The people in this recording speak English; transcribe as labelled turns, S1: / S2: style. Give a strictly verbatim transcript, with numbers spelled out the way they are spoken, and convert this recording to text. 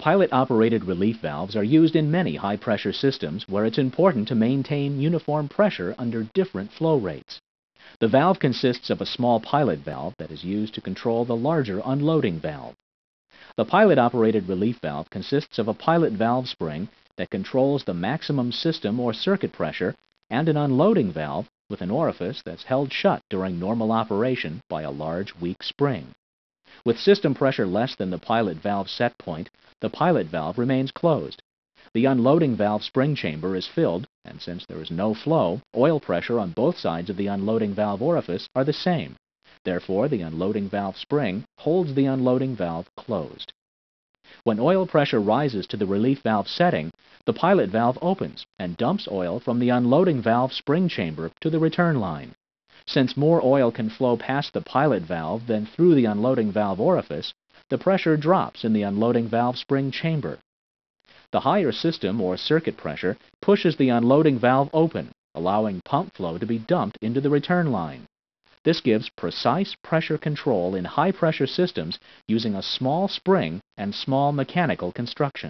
S1: Pilot-operated relief valves are used in many high-pressure systems where it's important to maintain uniform pressure under different flow rates. The valve consists of a small pilot valve that is used to control the larger unloading valve. The pilot-operated relief valve consists of a pilot valve spring that controls the maximum system or circuit pressure and an unloading valve with an orifice that's held shut during normal operation by a large, weak spring. With system pressure less than the pilot valve set point, the pilot valve remains closed. The unloading valve spring chamber is filled, and since there is no flow, oil pressure on both sides of the unloading valve orifice are the same. Therefore, the unloading valve spring holds the unloading valve closed. When oil pressure rises to the relief valve setting, the pilot valve opens and dumps oil from the unloading valve spring chamber to the return line. Since more oil can flow past the pilot valve than through the unloading valve orifice, the pressure drops in the unloading valve spring chamber. The higher system or circuit pressure pushes the unloading valve open, allowing pump flow to be dumped into the return line. This gives precise pressure control in high-pressure systems using a small spring and small mechanical construction.